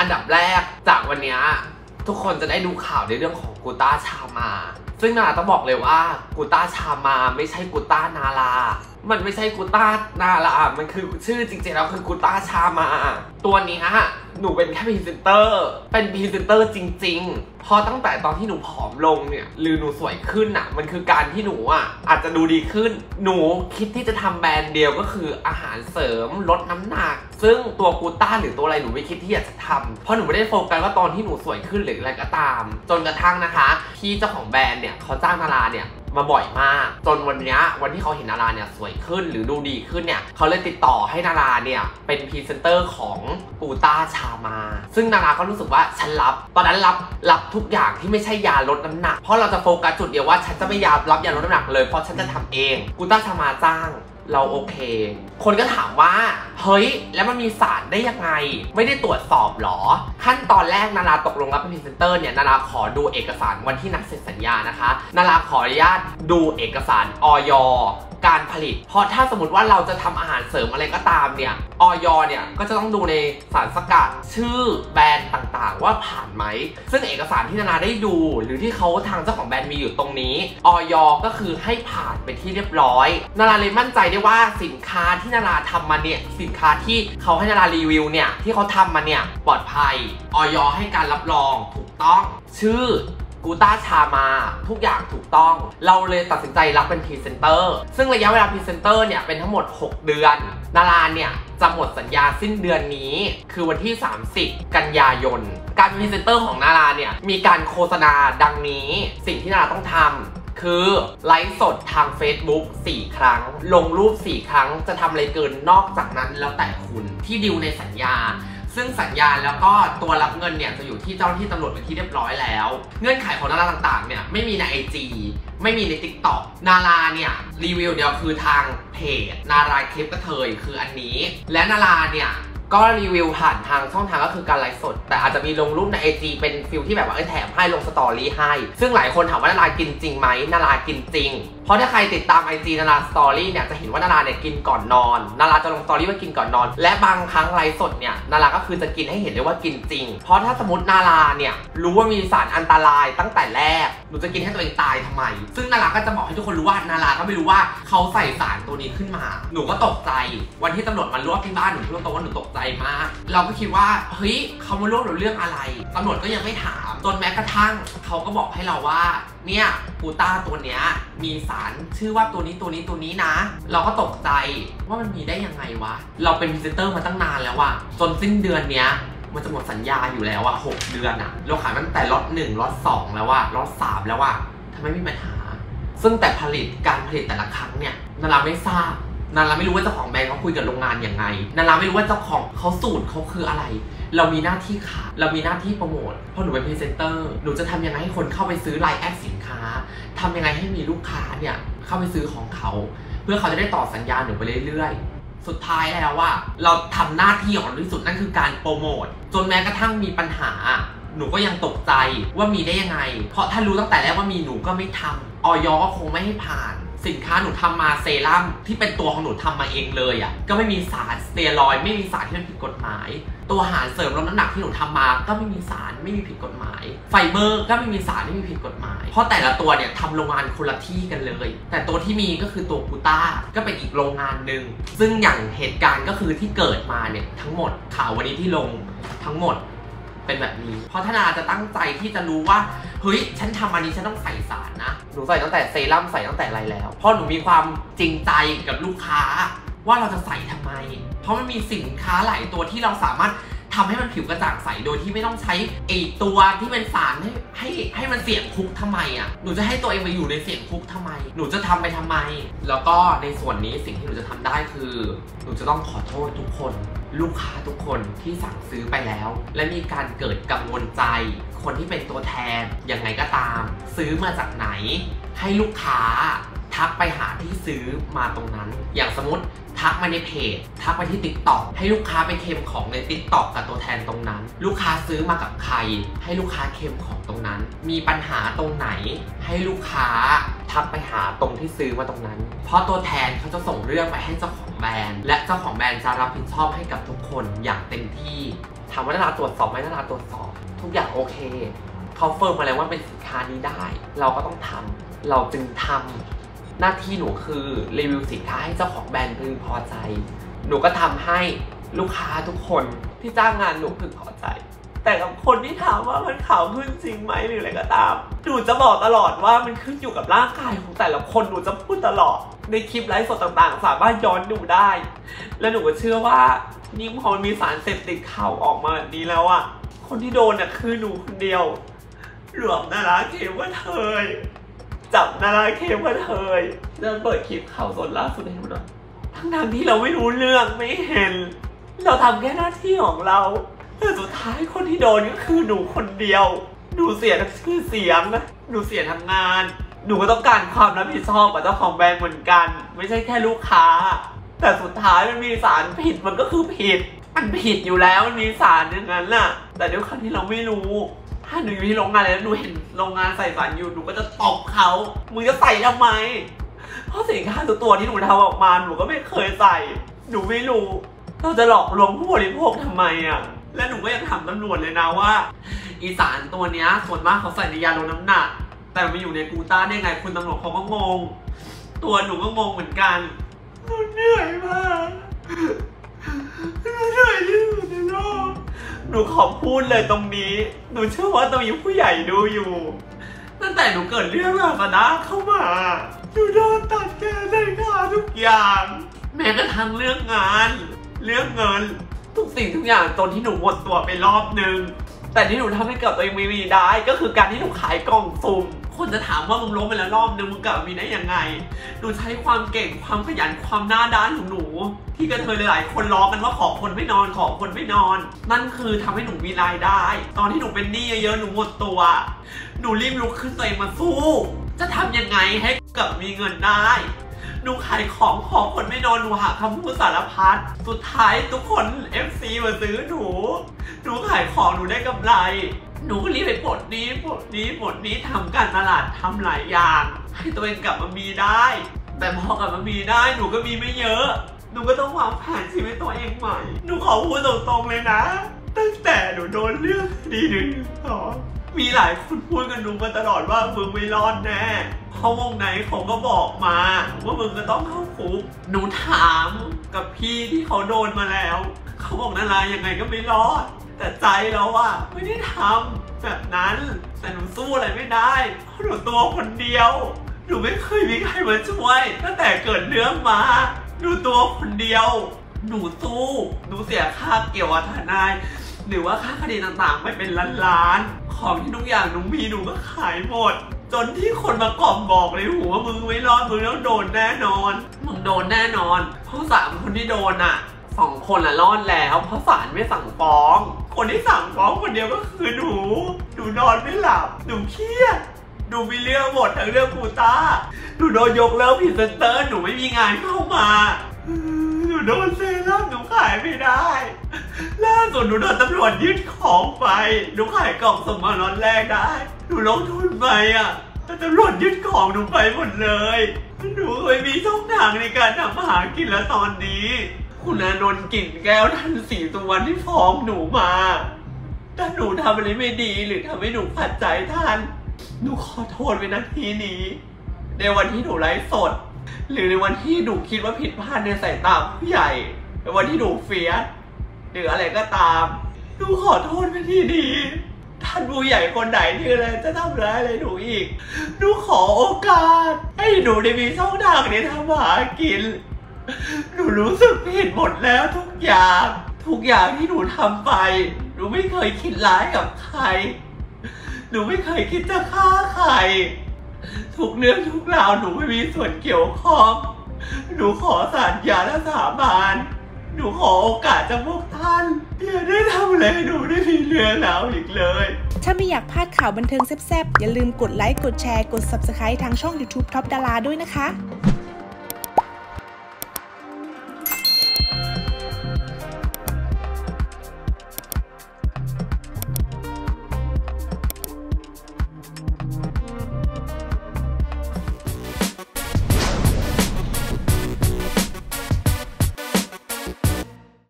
อันดับแรกจากวันนี้ทุกคนจะได้ดูข่าวในเรื่องของกูต้าชามาซึ่งนาราต้องบอกเลยว่ากูต้าชามาไม่ใช่กูต้านารามันไม่ใช่กูต้านารามันคือชื่อจริงๆแล้วคือกูต้าชามาตัวนี้หนูเป็นแค่พรีเซนเตอร์เป็นพรีเซนเตอร์จริงๆพอตั้งแต่ตอนที่หนูผอมลงเนี่ยหรือหนูสวยขึ้นมันคือการที่หนูอาจจะดูดีขึ้นหนูคิดที่จะทำแบรนด์เดียวก็คืออาหารเสริมลดน้ำหนักซึ่งตัวกูต้าหรือตัวอะไรหนูไม่คิดที่อยากจะทำเพราะหนูไม่ได้โฟกัสว่าตอนที่หนูสวยขึ้นหรืออะไรก็ตามจนกระทั่งนะคะที่เจ้าของแบรนด์เนี่ยเขาจ้างนาราเนี่ยมาบ่อยมากจนวันที่เขาเห็นนาราเนี่ยสวยขึ้นหรือดูดีขึ้นเนี่ยเขาเลยติดต่อให้นาราเนี่ยเป็นพรีเซนเตอร์ของกูต้าชามาซึ่งนาราก็รู้สึกว่าฉันรับตอนนั้นรับทุกอย่างที่ไม่ใช่ยาลดน้ำหนักเพราะเราจะโฟกัสจุดเดียวว่าฉันจะไม่รับยาลดน้ำหนักเลยเพราะฉันจะทำเองกูต้าชามาจ้างเราโอเคคนก็ถามว่าเฮ้ยแล้วมันมีสารได้ยังไงไม่ได้ตรวจสอบหรอขั้นตอนแรกนาราตกลงรับเป็นพรีเซนเตอร์เนี่ยนาราขอดูเอกสารวันที่นัดเซ็นสัญญานะคะนาราขออนุญาตดูเอกสารอย.การผลิตเพราะถ้าสมมติว่าเราจะทำอาหารเสริมอะไรก็ตามเนี่ยอย.เนี่ยก็จะต้องดูในสารสกัดชื่อแบรนด์ต่างๆว่าผ่านไหมซึ่งเอกสารที่นาราได้ดูหรือที่เขาทางเจ้าของแบรนด์มีอยู่ตรงนี้อย.ก็คือให้ผ่านเป็นที่เรียบร้อยนาราเลยมั่นใจได้ว่าสินค้าที่นาราทำมาเนี่ยสินค้าที่เขาให้นารารีวิวเนี่ยที่เขาทำมาเนี่ยปลอดภัยอย.ให้การรับรองถูกต้องชื่อกูต้าชามาทุกอย่างถูกต้องเราเลยตัดสินใจรับเป็นพรีเซนเตอร์ซึ่งระยะเวลาพรีเซนเตอร์เนี่ยเป็นทั้งหมด6เดือนนาราเนี่ยจะหมดสัญญาสิ้นเดือนนี้คือวันที่30กันยายนการพรีเซนเตอร์ของนาราเนี่ยมีการโฆษณาดังนี้สิ่งที่นาราต้องทำคือไลฟ์สดทาง Facebook 4 ครั้งลงรูป4 ครั้งจะทำอะไรเกินนอกจากนั้นแล้วแต่คุณที่ดิวในสัญญาซึ่งสัญญาแล้วก็ตัวรับเงินเนี่ยจะอยู่ที่เจ้าหน้าที่ตำรวจเป็นที่เรียบร้อยแล้วเงื่อนไขของนาราต่างๆเนี่ยไม่มีใน IG ไม่มีใน TikTok นาราเนี่ยรีวิวเดียวคือทางเพจนาราคลิปกระเทยคืออันนี้และนาราเนี่ยก็รีวิวผ่านทางช่องทางก็คือการไลฟ์สดแต่อาจจะมีลงรูปใน IG เป็นฟิลที่แบบว่าแถมให้ลงสตอรี่ให้ซึ่งหลายคนถามว่านารากินจริงไหมนารากินจริงเพราะถ้าใครติดตาม IG นาราสตอรี่เนี่ยจะเห็นว่านาราเนี่ยกินก่อนนอนนาราจะลงสตอรี่ว่ากินก่อนนอนและบางครั้งไลฟ์สดเนี่ยนาราก็คือจะกินให้เห็นได้ว่ากินจริงเพราะถ้าสมมตินาราเนี่ยรู้ว่ามีสารอันตรายตั้งแต่แรกหนูจะกินให้ตัวเองตายทำไมซึ่งนาราก็จะบอกให้ทุกคนรู้ว่านาราก็ไม่รู้ว่าเขาใส่สารตัวนี้ขึ้นมาหนูก็ตกใจวันที่ตำรวจมารวบที่บ้านหนูพูดตรงว่าหนูตกใจมากเราก็คิดว่าเฮ้ยเขามารวบเราเรื่องอะไรตำรวจก็ยังไม่ถามจนแม้กระทั่งเขาก็บอกให้เราว่าเนี่ยกูต้าตัวเนี้ยมีสารชื่อว่าตัวนี้นะเราก็ตกใจว่ามันมีได้ยังไงวะเราเป็นพรีเซนเตอร์มาตั้งนานแล้วจนสิ้นเดือนเนี้ยมันจะหมดสัญญาอยู่แล้ว6 เดือนเราขายมันแต่ล็อต1ล็อต2แล้วล็อต3แล้วทำไมมีปัญหาซึ่งแต่การผลิตแต่ละครั้งเนี่ยนาราไม่ทราบนาราไม่รู้ว่าเจ้าของแบรนด์เขาคุยกับโรงงานยังไงนาราไม่รู้ว่าเจ้าของเขาสูตรเขาคืออะไรเรามีหน้าที่ขายเรามีหน้าที่โปรโมทเพราะหนูเป็นพรีเซนเตอร์หนูจะทำยังไงให้คนเข้าไปซื้อไลน์แอดสินค้าทำยังไงให้มีลูกค้าเนี่ยเข้าไปซื้อของเขาเพื่อเขาจะได้ต่อสัญญาหนูไปเรื่อยๆสุดท้ายแล้วเราทำหน้าที่ของเราที่สุดนั่นคือการโปรโมทจนแม้กระทั่งมีปัญหาหนูก็ยังตกใจว่ามีได้ยังไงเพราะถ้ารู้ตั้งแต่แรกว่ามีหนูก็ไม่ทำอย.ก็คงไม่ให้ผ่านสินค้าหนูทำมาเซรั่มที่เป็นตัวของหนูทำมาเองเลยก็ไม่มีสารสเตียรอยด์ไม่มีสารที่มันผิดกฎหมายตัวอาหารเสริมลดน้ำหนักที่หนูทำมาก็ไม่มีสารไม่มีผิดกฎหมายไฟเบอร์ก็ไม่มีสารไม่มีผิดกฎหมายเพราะแต่ละตัวเนี่ยทำโรงงานคนละที่กันเลยแต่ตัวที่มีก็คือตัวกูต้าก็เป็นอีกโรงงานหนึ่งซึ่งอย่างเหตุการณ์ก็คือที่เกิดมาเนี่ยทั้งหมดข่าววันนี้ที่ลงทั้งหมดเป็นแบบนี้เพราะธนาจะตั้งใจที่จะรู้ว่าเฮ้ยฉันทำอันนี้ฉันต้องใส่สารนะหนูใส่ตั้งแต่เซรั่มใส่ตั้งแต่อะไรแล้วเพราะหนูมีความจริงใจกับลูกค้าว่าเราจะใส่ทำไมเพราะมันมีสินค้าหลายตัวที่เราสามารถทำให้มันผิวกระจ่างใสโดยที่ไม่ต้องใช้ตัวที่เป็นสารให้มันเสี่ยงคุกทำไมหนูจะให้ตัวเองไปอยู่ในเสี่ยงคุกทำไมหนูจะทำไปทำไมแล้วก็ในส่วนนี้สิ่งที่หนูจะทำได้คือหนูจะต้องขอโทษทุกคนลูกค้าทุกคนที่สั่งซื้อไปแล้วและมีการเกิดกังวลใจคนที่เป็นตัวแทนยังไงก็ตามซื้อมาจากไหนให้ลูกค้าทักไปหาที่ซื้อมาตรงนั้นอย่างสมมติทักมาในเพจทักไปที่ TikTok ให้ลูกค้าไปเคลมของใน TikTok กับตัวแทนตรงนั้นลูกค้าซื้อมากับใครให้ลูกค้าเคลมของตรงนั้นมีปัญหาตรงไหนให้ลูกค้าทักไปหาตรงที่ซื้อมาตรงนั้นเพราะตัวแทนเขาจะส่งเรื่องไปให้เจ้าของแบรนด์และเจ้าของแบรนด์จะรับผิดชอบให้กับทุกคนอย่างเต็มที่ถามว่านาราตรวจสอบไหมนาราตรวจสอบทุกอย่างโอเคเขาเฟิร์มมาแล้วว่าเป็นสินค้านี้ได้เราก็ต้องทำเราจึงทำหน้าที่หนูคือรีวิวสินค้าให้เจ้าของแบรนด์พึงพอใจหนูก็ทำให้ลูกค้าทุกคนที่จ้างงานหนูพึงพอใจแต่กับคนที่ถามว่ามันขาวขึ้นจริงไหมหรืออะไรก็ตามหนูจะบอกตลอดว่ามันขึ้นอยู่กับร่างกายของแต่ละคนหนูจะพูดตลอดในคลิปไลฟ์สดต่างๆสามารถย้อนดูได้และหนูก็เชื่อว่านี่พอมันมีสารเสพติดข่าวออกมาแบบนี้แล้วอะคนที่โดนน่ะคือหนูคนเดียวรวมนาราเคมว่าเธอจับนาราเคมว่าเธอเริ่มเปิดคลิปข่าวสดล่าสุดให้ดูหน่อยทั้งที่เราไม่รู้เรื่องไม่เห็นเราทำแค่หน้าที่ของเราแต่สุดท้ายคนที่โดนก็คือหนูคนเดียวหนูเสียทั้งชื่อเสียงนะหนูเสียทั้งงานหนูก็ต้องการความรับผิดชอบกับเจ้าของแบรนด์เหมือนกันไม่ใช่แค่ลูกค้าแต่สุดท้ายมันมีสารผิดมันก็คือผิดมันผิดอยู่แล้วมันมีสารอย่างนั้นน่ะแต่ด้วยความที่เราไม่รู้ถ้าหนูอยู่ที่โรงงานแล้วหนูเห็นโรงงานใส่สารอยู่หนูก็จะตบเขามึงจะใส่ทำไมเพราะสินค้าตัวที่หนูทำออกมาหนูก็ไม่เคยใส่หนูไม่รู้เราจะหลอกลวงผู้บริโภคทำไมอ่ะและหนูก็ยังถามตำรวจเลยนะว่าอีสารตัวเนี้ยส่วนมากเขาใส่ในยาลดน้ำหนักแต่มันอยู่ในกูต้าได้ไงคุณตำรวจเขาก็งงตัวหนูก็งงเหมือนกันหนูเหนื่อยมากหนูเหนื่อยที่สุดในโลกหนูขอพูดเลยตรงนี้หนูเชื่อว่าต้องมีผู้ใหญ่ดูอยู่ตั้งแต่หนูเกิดเรื่องราวนะเข้ามาหนูโดนตัดแขนใส่ขาทุกอย่างแม้กระทั่งเรื่องงานเรื่องเงินทุกสิ่งทุกอย่างจนที่หนูหมดตัวไปรอบนึงแต่ที่หนูทำให้กับตัวเองมีได้ก็คือการที่หนูขายกล่องสุ่มคนจะถามว่ามึงล้มไปแล้วรอบนึงมึงกลับมามีได้ยังไงหนูใช้ความเก่งความขยันความหน้าด้านของหนูที่กระเทยหลายๆคนล้อกันว่าขอคนไม่นอนขอคนไม่นอนนั่นคือทำให้หนูมีรายได้ตอนที่หนูเป็นหนี้เยอะๆหนูหมดตัวหนูรีบลุกขึ้นตัวเองมาสู้จะทำยังไงให้กลับมีเงินได้หนูขายของขอคนไม่นอนหนูหาคำพูดสารพัดสุดท้ายทุกคน FC มาซื้อหนูขายของหนูได้กำไรหนูก็รีบไปปลดนี้ทำการตลาดทำหลายอย่างให้ตัวเองกลับมามีได้แต่พอกลับมามีได้หนูก็มีไม่เยอะหนูก็ต้องวางแผนชีวิตตัวเองใหม่หนูขอพูดตรงๆเลยนะตั้งแต่หนูโดนเรื่องดี1 มีหลายคนพูดกันหนูมาตลอดว่ามึงไม่รอดแน่เพราะวงไหนเขาก็บอกมาว่ามึงจะต้องเข้าคุกหนูถามกับพี่ที่เขาโดนมาแล้วเขาบอกนารายังไงก็ไม่รอดแต่ใจเราอะไม่ได้ทำแบบนั้นแต่หนูสู้อะไรไม่ได้เพราะหนูตัวคนเดียวหนูไม่เคยมีใครมาช่วยตั้งแต่เกิดเรื่องมาหนูตัวคนเดียวหนูสู้หนูเสียค่าเกี่ยวกับทนายหรือว่าค่าคดีต่างๆไปเป็นล้านๆของที่ทุกอย่างหนูมีหนูก็ขายหมดจนที่คนมากล่อมบอกเลยหูว่ามึงไม่รอดมึงต้องโดนแน่นอนมึงโดนแน่นอนเพราะ3 คนที่โดนอะ2 คนรอดแล้วเพราะศาลไม่สั่งฟ้องคนที่สั่งฟ้องคนเดียวก็คือหนูนอนไม่หลับหนูเครียดหนูมีเรื่องหมดทั้งเรื่องกูต้าหนูโดนยกเลิกพรีเซนเตอร์หนูไม่มีงานเข้ามาหนูโดนเซรั่มหนูขายไม่ได้ล่าสุดหนูโดนตำรวจยึดของไปหนูขายกล่องสมารถแรกได้หนูลงทุนไปอ่ะแต่ตำรวจยึดของหนูไปหมดเลยหนูเคยมีช่องทางในการทำมาหากินแล้วตอนนี้คุณอานนท์กลิ่นแก้วท่านศรีสุวรรณที่ฟ้องหนูมาถ้าหนูทำอะไรไม่ดีหรือทำให้หนูขัดใจท่านหนูขอโทษไว้ณที่นี้ในวันที่หนูไลฟ์สดหรือในวันที่หนูคิดว่าผิดพลาดในสายตาผู้ใหญ่ในวันที่หนูเฟียสหรืออะไรก็ตามหนูขอโทษไว้ที่นี้ท่านผู้ใหญ่คนไหนที่อะไรจะทำร้ายอะไรหนูอีกหนูขอโอกาสให้หนูได้มีช่องทางในทำมาหากินหนูรู้สึกผิดหมดแล้วทุกอย่างที่หนูทำไปหนูไม่เคยคิดร้ายกับใครหนูไม่เคยคิดจะฆ่าใครทุกเรื่องทุกราวหนูไม่มีส่วนเกี่ยวข้องหนูขอสัญญาและสาบานหนูขอโอกาสจากพวกท่านอย่าได้ทำอะไรหนูได้มีเรื่องราวอีกเลยถ้าไม่อยากพลาดข่าวบันเทิงแซ่บๆอย่าลืมกดไลค์กดแชร์กด Subscribe ทางช่อง YouTube Top Dara ด้วยนะคะ